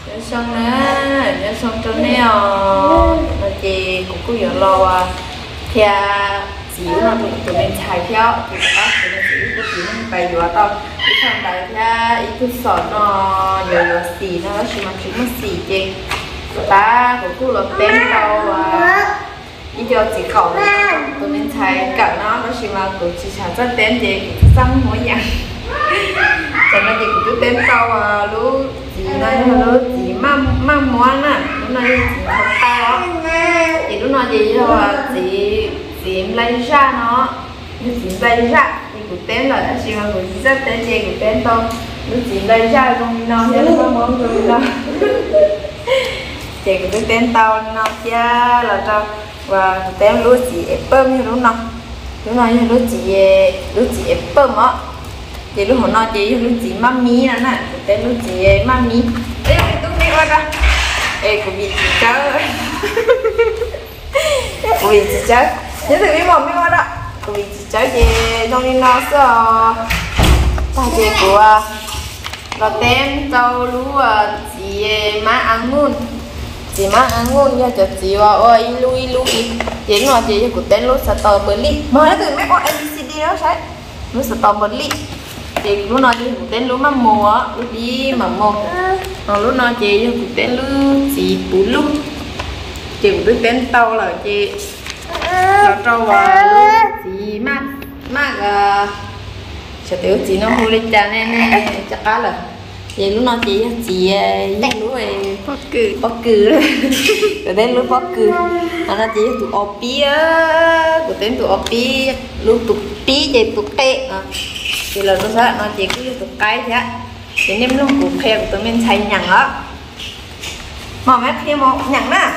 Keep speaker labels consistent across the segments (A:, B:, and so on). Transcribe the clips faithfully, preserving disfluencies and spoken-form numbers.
A: nhớ xong nữa nhớ xong cho neo là chị cũng cứ giờ lo à thì chỉ là tụi tụi mình chạy theo tụi bác tụi mình chỉ có chỉ mình phải vừa tao cái thằng đại theo ít chút sọt nó giờ giờ xì nó chỉ mà chỉ mất xì chị ta cũng cứ lột tên tao à ít cho chỉ khẩu tụi mình chạy cả nó nó chỉ mà cũng chỉ sản xuất tên chị cũng xăm mỗi dạng cho nên chị cũng cứ tên tao à lú chị nói lú chị mang mang món à lúc này chị không tao chị lúc nói chị thôi chị chị lấy ra nó chị lấy ra chị cũng tên rồi chị mà cũng rất tên chị cũng tên tao lúc chị lấy ra không nó nhớ có món rồi đó chị cũng cứ tên tao nó cha là tao và tên lú chị Apple như lúc nào lúc nói như lú chị lú chị Apple á chị lúc hồi nói chị lúc chị mami nè nè tên lúc chị mami ê tôi nghe qua ra ê của vị chị cháu của vị chị cháu nhớ thử biết một biết qua đó của vị chị cháu chị trong đi nó sợ ta chị của là tên tao lú chị má ăn ngon chị má ăn ngon nha cho chị vào ơi ilu ilu chị nói chị của tên lúc strawberry mà nó từ mấy con a bê xê đê đó sai lúc strawberry chị lúc nói chị cũng tên lúc mà mùa lúc đi mà mùa còn lúc nói chị cũng tên lúc chị bù lúc chị cũng biết tên tao là chị là trâu và lúc chị mát mát à sẽ tiểu chị nó mua lên trà nên chắc cá là chị lúc nói chị chị đánh lúc này bóc cừ bóc cừ rồi tên lúc bóc cừ nó là chị tụi ốp pi á của tên tụi ốp pi lúc tụi pi chị tụi tệ thì là nó sẽ nó chỉ cứ tụi cái thế thì nem luôn của khe của tụi mình xay nhằng á mà mẹ thêm một nhằng nè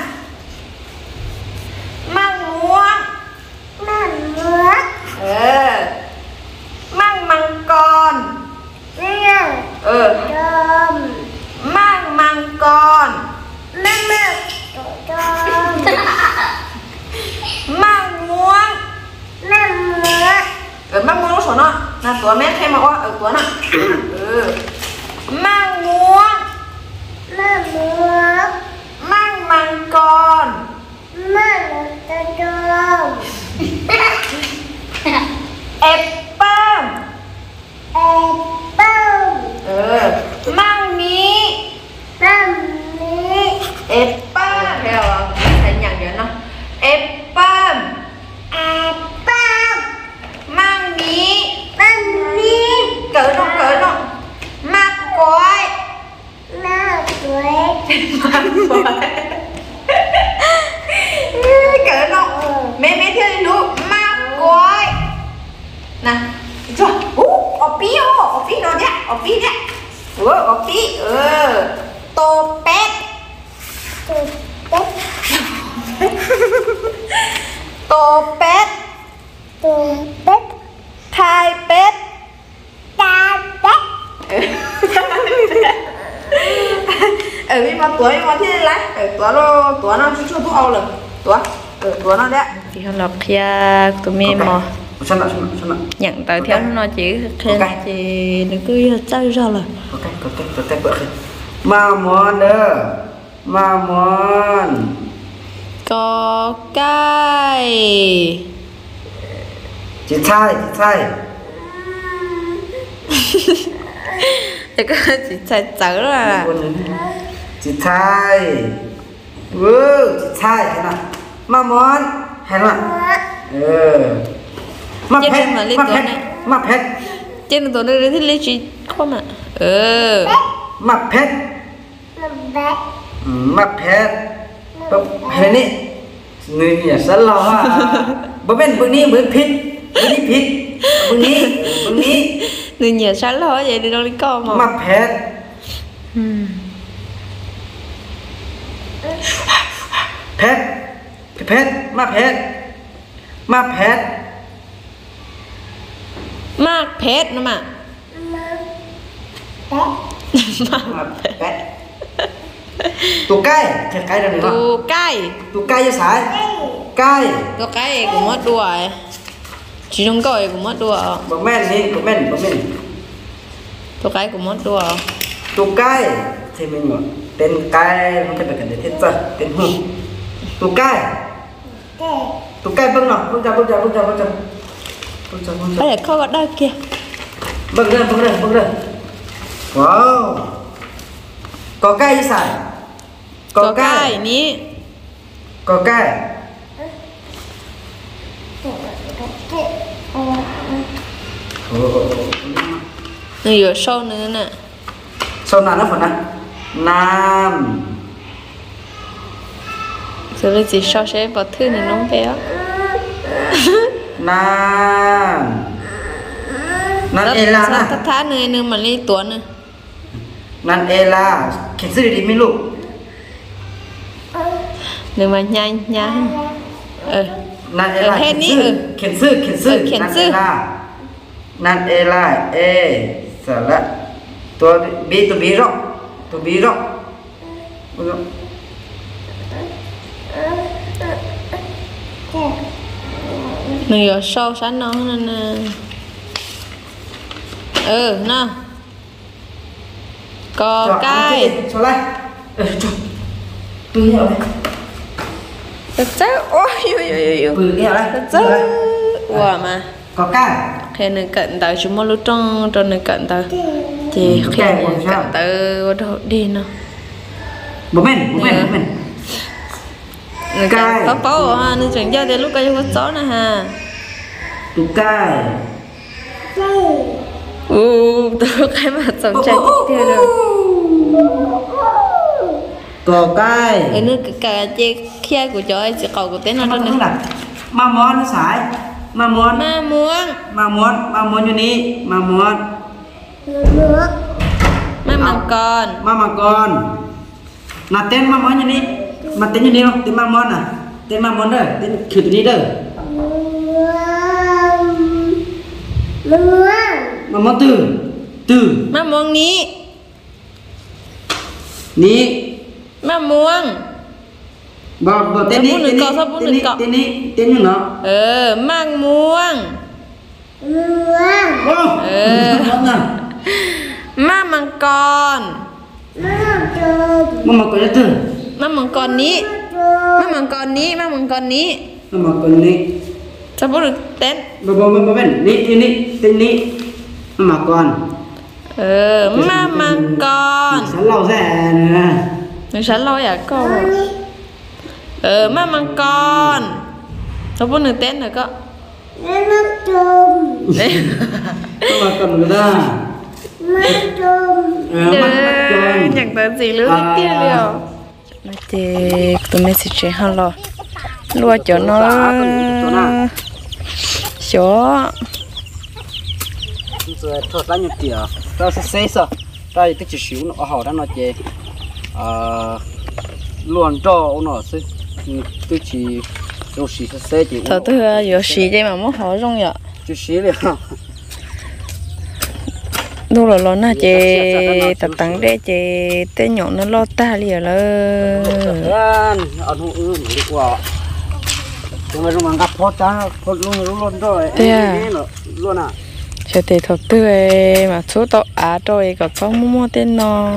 A: mang mua mang mua ờ mang măng con ừ mang măng con mang măng con mang mua mang mua ở mang mua số nó là tuổi mét thêm mà qua ở tuổi nè ừ mang mua mang mua mang măng con mang con apple apple ừ mang mí mang mí apple theo thầy nhận vậy nó apple apple mang mí mang mí cỡ nó cỡ nó mang quái mang quái mang quái cỡ nó mẹ mẹ theo đi luôn mang quái nè rồi ú ở phía ở phía nó nhá ở phía nhá ừ ở phía ừ tô pet tô pet tô pet tô pet thai pet thai pet ở bên mà tuổi mà thế lấy ở tuổi nó tuổi nó chưa thu ao lần tuổi ở tuổi nó đấy thì họ lọc kia tụi mình mà nhận tới theo nó chỉ khen chị đừng cứ chơi ra là
B: ok ok ok ok ma món đó ma món
A: có cái
B: chị trai chị trai
A: thì có chị trai chở là
B: chị trai ừ chị trai hay là ma món hay là ừ ma pet ma pet ma pet
A: trên tổ này thì lấy chị không ạ ừ
B: ma pet ma pet hay nè người nhà sẵn lo à bữa bên bữa ní bữa pit bữa ní pit bữa ní bữa ní
A: người nhà sẵn lo vậy đi đâu đi con mà
B: ma pet pet pet ma pet ma pet
A: mạc pet nữa mà
B: ma pet tụ cái thật cái đâu nữa
A: tụ cái
B: tụ cái cho sải cái
A: tụ cái cũng mất đùa chỉ trong coi cũng mất đùa
B: bấm men đi bấm men bấm men
A: tụ cái cũng mất đùa
B: tụ cái thì mình bảo tên cái nó phải là cái để thiết giật tên hùng tụ cái tụ cái vâng nào vâng ra vâng ra vâng ra vâng ra vâng ra vâng ra
A: đây là kho gọt đây kìa
B: vâng ra vâng ra vâng ra wow có cái gì xài
A: có cái ní
B: có cái
A: này ở sâu nữa nè
B: sau nào nó phải nè nam
A: rồi bây giờ sau sẽ bỏ thư này nóng béo
B: nam nan ela nè
A: thắt thắt này nữa mà lấy tuấn nữa
B: nan ela khiến sự đi mình lụ
A: đừng mà nhanh nhanh ờ
B: nan ela
A: hết
B: khiến
A: ní
B: sự khiến sự khiến sự
A: khiến
B: nan
A: sự
B: ela nan ela e sợ lạ tôi bị tôi bị rộng tôi bị rộng
A: này ở sâu sáng nó nè ừ nè có cái
B: cho lại ờ cho tôi hiểu đấy
A: thật chắc ôi ôi ôi ôi
B: tôi hiểu đấy
A: thật chắc wow mà
B: có cái
A: khi này cận tới chúng mình lúc trong trong này cận tới chị khi này cận tới ở đâu đi nào
B: bố mình bố mình bố mình
A: cái có bao ha nên chẳng cho đến lúc cái có chó nè ha
B: tụ cái
A: u tôi cái mặt sống chạy theo rồi
B: có cái
A: cái nước cái cái kia của chó chỉ cầu của tên nó thôi nè
B: mà món nó xài mà món
A: ma muông
B: mà món mà món như ní mà món
A: ma măng con
B: mà mà con là tên mà món như ní mà tên như ní không tên mà món à tên mà món đây tên khử từ đi đây mà món từ từ
A: ma muông ní
B: ní
A: ma muông
B: bỏ bỏ tên đi tên đi tên đi tên đi tên như nó
A: ờ mang muông
B: ờ
A: ma măng con
B: mà mà con từ
A: ma măng con ní ma măng con ní ma măng con ní
B: mà mà con ní
A: sao bố được tên
B: bà bà bà bên ní ní ní tên ní mà mà con
A: ờ ma măng con
B: sáng lâu ra nè
A: mình sáng lâu à con ờ ma măng con sao bố được tên rồi có
B: mà mà con người ta
A: nhận tới gì lứa kia liều nó chê tụi mình sẽ chơi hơn lo lúa cho nó chó
B: rồi thôi ra nhiều tiền ra sẽ xây sao ra thì chỉ xíu nó hậu đó nó chê luôn cho nó xây tôi chỉ dùng xí sẽ xây chỉ
A: thật tôi có xí đây mà mất họ rong vậy
B: chỉ xí liền
A: đâu là lo na chê tập tăng để chê té nhọn nó lo ta liền là
B: anh hùng ư mà đi qua chúng mày dùng gặp phốt ta phốt luôn luôn luôn rồi luôn à
A: cho thì thật tư mà số tao á rồi có cháu mua mua tên nó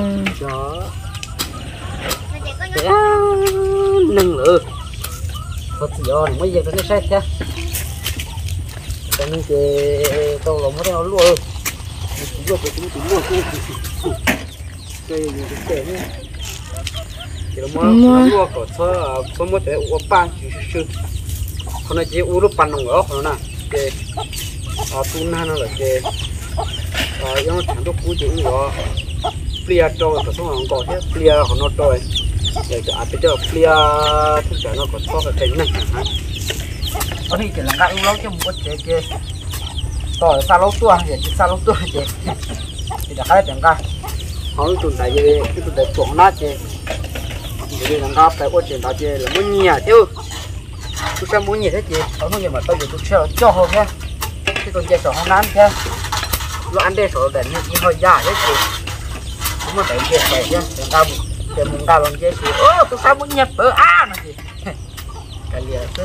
B: nâng lửa phốt giờ thì mấy giờ nó sẽ thế cho nên thì tao lòng nó theo luôn luôn cái chúng chúng luôn cái cái cái cái nó mua mua có số số một cái uống pan chứ còn này chỉ uống lúc pan nồng ở còn nè cái à tuần này nó là cái à yang thằng đó cú chỉ uống plia trôi có số hàng có thế plia họ nó trôi để cho à bây giờ plia thực ra nó có số cái cái này hả ở đây chỉ là cái uống lâu chứ một cái cái rồi sao lâu tua vậy sao lâu tua vậy thì đã khai chẳng ca họ tuần này về cái tuần này chuẩn nát chứ thì đang gặp phải quá trình đó chứ là muốn nhả tiêu tôi xem muốn nhả thế chứ họ nói gì mà tôi giờ tôi cho cho họ nhá cái tuần chơi sổ không ăn chứ lo ăn đây sổ để như hơi già thế chứ cũng mà phải chơi phải chứ để cao để mình cao bằng chơi chứ ô tôi sao muốn nhập ở a nó gì cái gì chứ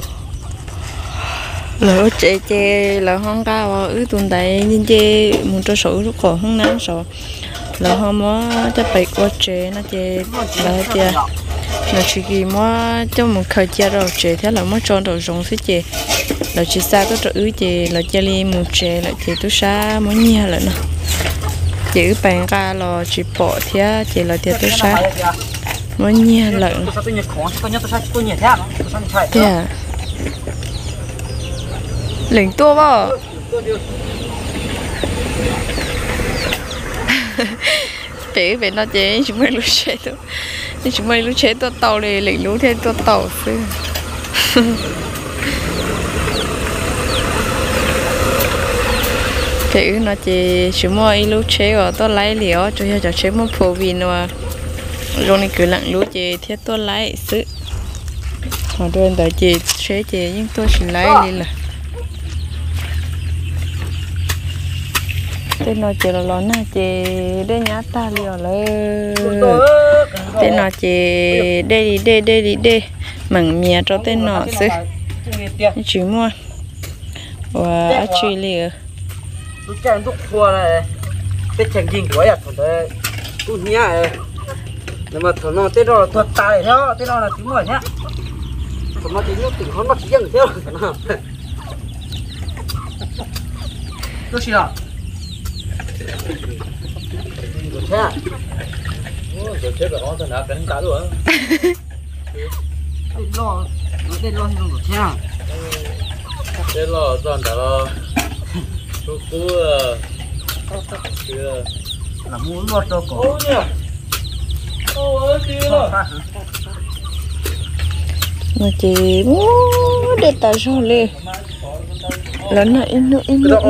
A: lỡ chơi chơi là không cao ư tuần này nhìn chơi muốn cho sổ lúc khỏi không nắng sổ là hôm đó cho phải qua chế nó chế là chế là chỉ khi mà cho một khởi chế rồi chế thế là mới chọn đồ dùng thế chế là chỉ xa tôi tự ứ chế là chế li một chế là chế tôi xa mới nhia lại nè chế bàn ra là chỉ bỏ thế chế là chế tôi xa mới nhia lại thế à lệnh tua bao chế về nó chế chúng mày lúc chế tôi chúng mày lúc chế tôi tàu này lệnh lúc thế tôi tàu xưa chế nó chế chúng mày lúc chế rồi tôi lấy liều cho cho chế một phổ vin mà rồi này cứ lặng lúc chế thế tôi lấy xứ họ đơn tại chế chế chế nhưng tôi chỉ lấy đi là tên nó chỉ là lo na chỉ để nhát ta liềuเลยtên nó chỉ để đi để để đi để mảng mía cho tên nó xứ chỉ mua và chỉ liều
B: lúc chơi lúc thua này tên chèn kinh quá à thằng đấy tụi nhá nhưng mà thằng nó tên nó là thuật tài theo tên nó là tiếng người nhá thằng nó tiếng nó tiếng nó chỉ riêng theo thằng nó lúc gì nào thế à? Rồi chết rồi, nó đã cắn cá luôn á. Lo, nó tên lo không được thế à? Tên lo toàn đã lo. Chú cú chưa? Là muốn lọt cho cổ. Ô nhỉ? Ô ơi kia rồi.
A: Mà chỉ muốn để ta cho lên. Lần này in nữa in nữa.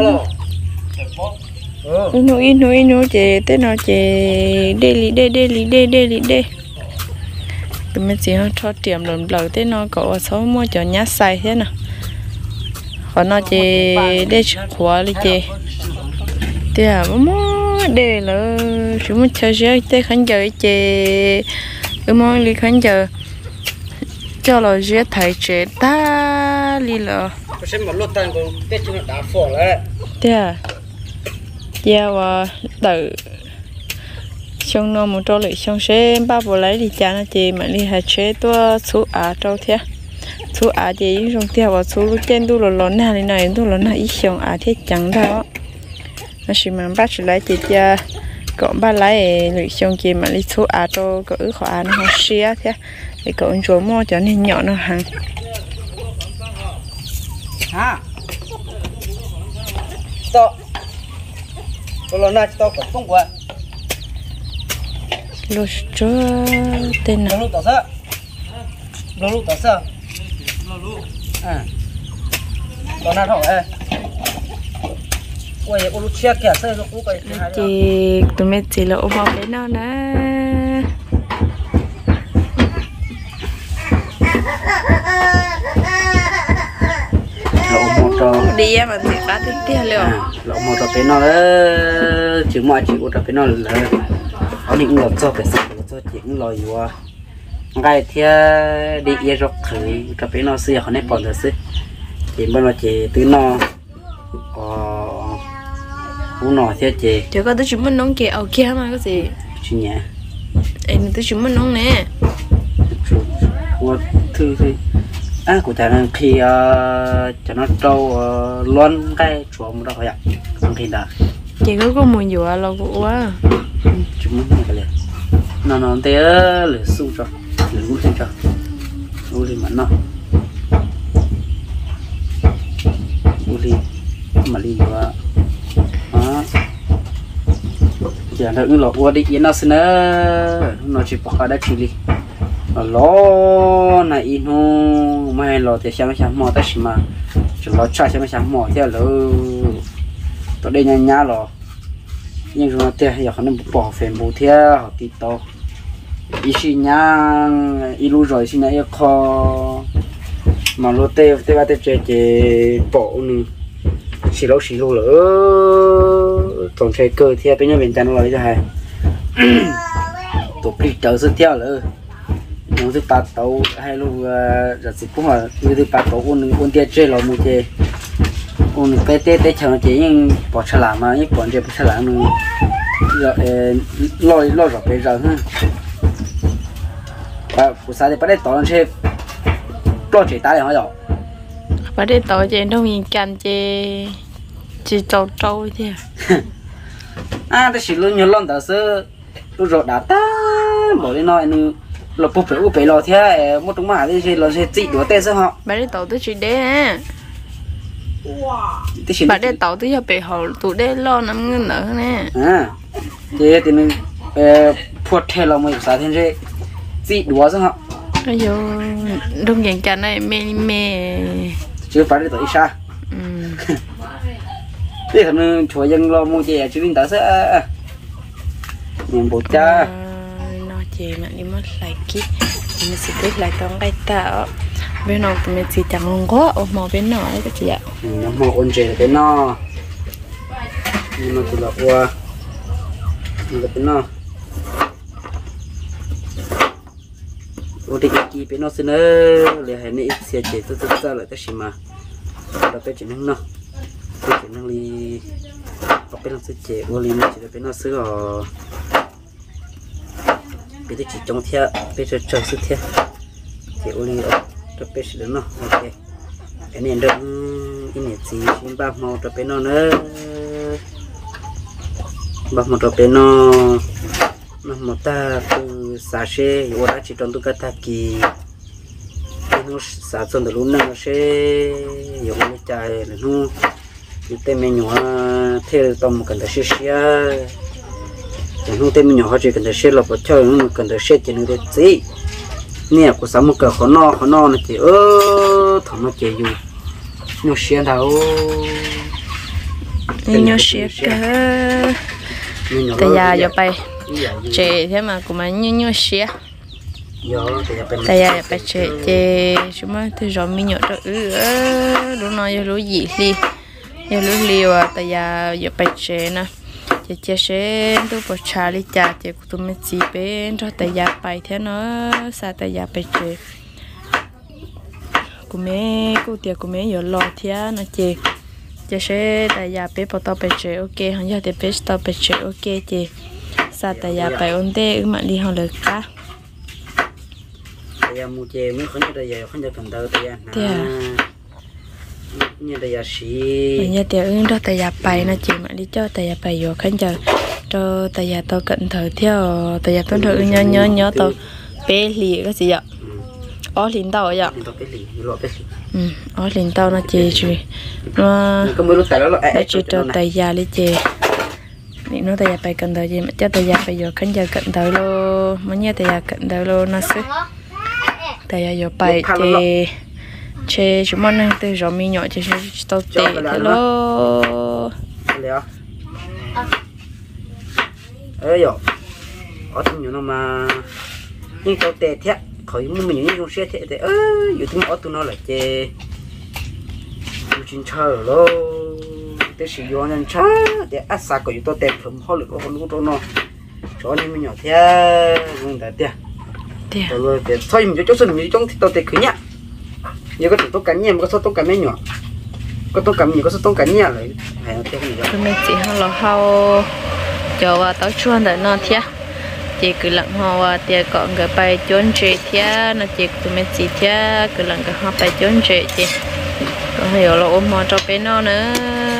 A: Inu inu inu chị tên nó chị daily day daily day daily day tụi mình chỉ nó cho tiệm lần đầu tên nó có số mua cho nhát xài thế nào còn nó chị để khóa đi chị thì à mua để là chúng mình chơi chơi tới khán giờ chị cái món đi khán giờ cho là dễ thấy chị ta đi là
B: xem một lô tan còn tết chúng nó đã phổ lại
A: thì à giờ và tự xong nó một trâu lại xong sẽ ba bộ lấy đi cha nó chị mà đi hạt chế tôi số á trâu thế số á chị xong theo vào số lúc trên tôi là lớn này này tôi lớn này ít xong á thế chẳng đâu nó chỉ mà bắt lại chị cha cậu ba lấy lại xong chị mà đi số á trâu cậu ứ khỏi á nó không xia thế để cậu chúa mua cho nên nhỏ nó hàng
B: hả to lo na to có không quá
A: lúc cho tên nào
B: lúc tao sợ lúc tao sợ à lo na thọ ê ôi ô lúc chia kẻ sợ nó cũng cái
A: chị tụi mình chỉ là ôm vào bên nào nè đi mà thì ba tiếng tiền liệu
B: lọ một tập nó là chỉ mọi chỉ một tập nó là ở những người cho cái sự cho những lời qua ngay thì đi ye rồi khởi tập nó xưa họ nên còn được xí chỉ bên mà chỉ từ nó có u nọ thì chỉ
A: chỉ có tới chúng mình nông kẹo kia mà cái gì
B: chỉ nhẹ
A: em tới chúng mình nông nè
B: của thư thư à của thằng này khi cho nó trâu loan cái chuột một đó vậy không thì đã
A: chỉ có có mùi dừa là của quá
B: chúng nó cái này nó nó té lửa sung cho lửa hút cho hút lên mà nó hút lên mà lên nữa đó giờ nó cũng là qua đi nó xin nó chỉ bỏ ra chỉ đi lo này inu mai lo thì xem xem mò tới mà chúng nó chạy xem xem mò theo lo tôi đây nhanh nhá lo nhưng chúng nó theo giờ họ nên bỏ phèn bù theo họ tí to ý xin nhá ilu rồi xin nhá kho mà lo tê tê ba tê chơi chơi bỏ nữa xì lâu xì lâu nữa còn chơi cơ theo bên nhà bên ta nó nói cho hay tôi đi chờ sự theo nữa những thứ bắt đầu hay lúc giờ chỉ cũng là những thứ bắt đầu ôn ôn tiền chơi là một chơi ôn cái tết tết chẳng chỉ nhưng bỏ chơi làm mà những bọn chơi bỏ chơi làm nữa rồi lôi lôi rồi bây giờ ha và buổi sáng thì bắt đầu tao lên xe lo chuyện ta để hỏi rồi
A: bắt đầu tao chơi đâu mình can chơi chỉ trâu trâu thế
B: à tôi chỉ luôn nhớ lon tao sơ tôi rồi đã ta bỏ đi nói nữa là bố phải u phải lo thế một trong mà thì là sẽ chỉ đuổi tên sao họ
A: bắt đầu tao tôi chỉ đế à bắt đầu tao tôi cho bị hậu tụi đế lo năm ngân nữa nè
B: à thế thì mình phuật theo lòng mình sao thế chứ chỉ đuổi sao họ
A: bây giờ đông dạng chả này mê mê
B: chưa phải đi tới xa thế thằng chúa dân lo mua chè chứ mình ta sẽ nhìn bộ cha
A: nó chè mà đi mất lại kít mình sẽ biết lại con cái tạo bên nào tụi mình chỉ chẳng luôn có ở màu bên nào ấy cái chị ạ
B: nó màu ôn chè bên nó nhưng mà tụi là qua là bên nó ôn thì cái bên nó xin ơi để hai nãy xe chè tôi tôi ra lại cái gì mà đó cái chuyện nó cái chuyện nó đi có bên nó sẽ chè ôn đi chỉ là bên nó sẽ ở bây giờ chỉ trồng theo bây giờ trồng sự theo chè ôn đi ở đó bên sẽ nó ok cái này được cái này gì ba màu đó bên nó nữa ba màu đó bên nó nó một ta từ xa xe ở đó chỉ trong tôi cái ta kỳ nó xa trong đó luôn nó sẽ nhiều cái trái là nó cái tên mình nhỏ theo tôm cần phải xe xe nó tên mình nhỏ họ chỉ cần phải xe là bắt chơi nó cần phải xe chỉ nó để gì nè của sáu một cỡ khó no khó no này thì ơ thằng nó chơi dù nó xe đâu
A: nó xe cơ tại giờ giờ bay chơi thế mà cũng anh như như xe tại giờ bay chơi chơi chúng nó từ rồi mình nhớ được ừ lúc nào giờ lúc gì đi giờ lúc liều à tại giờ giờ bay chơi nè chơi chơi xe tôi bỏ trả đi trả chơi của tụi mình chỉ bên cho tại giờ bay thế nó sao tại giờ bay chơi của mẹ của tiệc của mẹ giờ lo thế nó chơi chơi xe tại giờ bé bỏ tao bay chơi ok hắn giờ thì bé tao bay chơi ok chơi sao tại giờ bay ổn định mà đi học được cả
B: tại giờ mua chè mới không như bây giờ không giờ cần tao tại giờ như bây giờ xí
A: bây giờ thì ứng đó tại giờ bay nó chỉ mà đi cho tại giờ bay vô khán giờ cho tại giờ tao cận thời theo tại giờ tao được nhớ nhớ nhớ tao bé lì cái gì vậy ó liền tao vậy ừ ó liền tao nó chè chùi nó nó chỉ cho tại giờ đi chèนี่nó tại giờ bay cận thời gì mà cho tại giờ bay vô khán giờ cận thời luôn mới nhớ tại giờ cận thời luôn nó sẽ tại giờ vô bay thì chơi chúng mình đang từ rồi mình nhỏ chơi tao tệ thế lo
B: ơi yo ở trong nhiều nó mà nhưng tao tệ thế khỏi mua mình những xe thế thế ơ dù chúng ở tụi nó lại chơi dù chuyên chơi rồi để sử dụng nhân chơi để áp sát của tao tệ phẩm họ lực họ lúc đó nó cho nên mình nhỏ thế không đã thế rồi để thôi mình cho chỗ sân mình trong tao tệ cứ nhá giờ có tao cắn nhẹ mà có số tao cắn mấy nhỏ có tao cắn nhiều có số tao cắn nhẹ lại hay là thế gì đó
A: tụi mình chỉ họ là họ cho vào tao chuan để nó thế chỉ cứ lặng họ thì còn cái bài chốn chơi thế nó chỉ tụi mình chỉ thế cứ lặng cái họ bài chốn chơi chứ còn hiểu là ôm họ cho bé nó nữa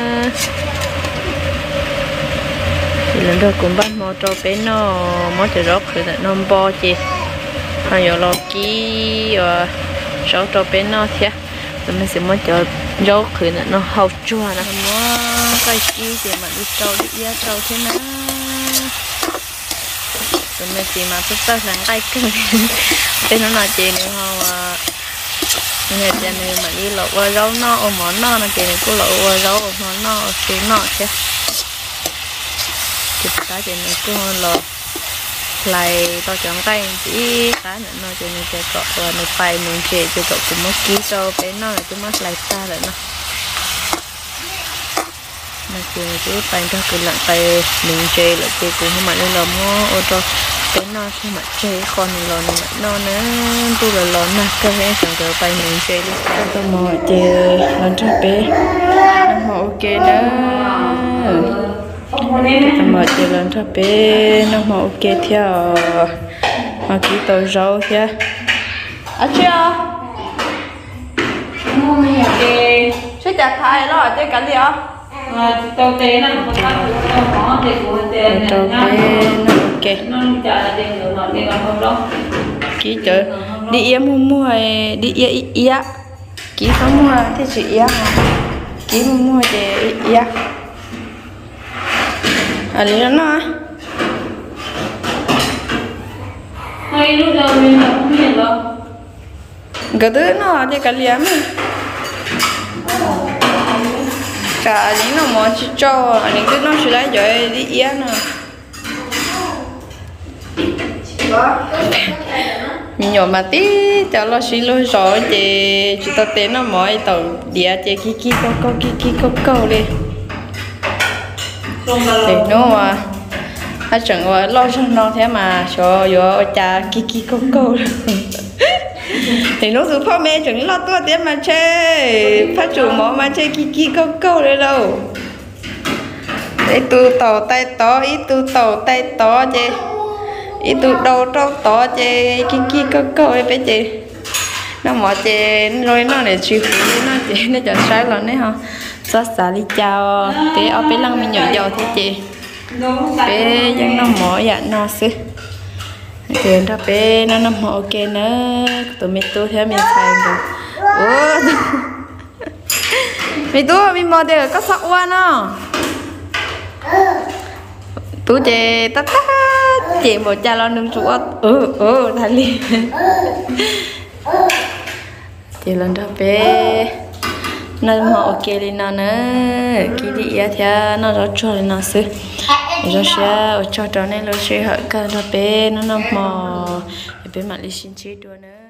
A: thì lần đầu cũng bắt họ cho bé nó mới chỉ rót thì nó bo chứ còn hiểu là kí rồi sáu cho bé nó thế tụi mình sẽ mới cho rót thì nó hậu chua nó mới cái kí thì mà đi trâu đi giá trâu thế nào tụi mình chỉ mà tôi ta sáng tay cái bên nó nói chuyện này họ người ta này mà đi lẩu qua rau nó ở món nó là chuyện này cô lẩu qua rau ở món nó ở xí nọ chứ thì ta chuyện này cô lẩu lại tao chọn tay chỉ cái nữa nó chuyện này sẽ cọ và nó bay mình chơi cho cậu cũng mất ký cho bé nó là chúng nó lại ta rồi nó mà chuyện chứ bay cho cứ lặng tay mình chơi là chơi cũng không mạnh lên mua ô tô cái nó không mà chơi con lòn nó nữa tôi là lòn nè cái em chẳng được bay mình chơi đi tôi mò chơi lòn cho bé nó ok đó mở chỉ lần cho bé nó mở ok theo mà kỹ tàu rau thế à chưa chứ chả thay lo chứ cái gì á
C: tàu té nó có các tàu có thì của té
A: tàu bé nó ok
C: nó chả là tiền nữa mà tiền không đâu
A: kỹ chơi đi yếm mua mua đi yếm yếm kỹ không mua thì chỉ yếm kỹ mua mua thì yếm à lý nó
C: hay lúc đầu mình không biết đâu
A: cái thứ nó thì cái liếm cả những nó mò chỉ cho những thứ nó chỉ lấy rồi đi yếm nữa mình nhỏ mà tí cho nó xí lôi rồi thì chúng ta tên nó mỗi tàu địa thì kí kí câu câu kí kí câu câu đi thì nó mà hay chẳng gọi lo cho nó thế mà cho vô cha kí kí câu câu thì nó cứพ่อ mẹ chẳng lo tua tiếng mà chơi phát chủ mỏ mà chơi kí kí câu câu đấy đâu để tu tàu tay to ít tu tàu tay to chơi ít tu đầu trâu to chơi kí kí câu câu ấy bé chơi nó mỏ chơi rồi nó để chịu phụ nó chơi nó chọn sai lần đấy hả xóa xả đi chào thế ở bên lăng mình nhỏ giàu thế chị bé dân nó mỏ dạ nó xứ tiền ra bé nó nó mỏ ok nữa tụi mình tu theo mình xài rồi ủa mình tu mình mỏ để có sọ qua nó tu chơi tắt tắt chị một cha lo nương chuột ừ ừ thay liền chị lần ra bé nó mà ok đi nó nữa cái gì á thì nó rất cho lên nó xứ rồi sẽ cho cho nên là sẽ hỏi cái đó bé nó nó mà bé mà đi xin chỉ đua nữa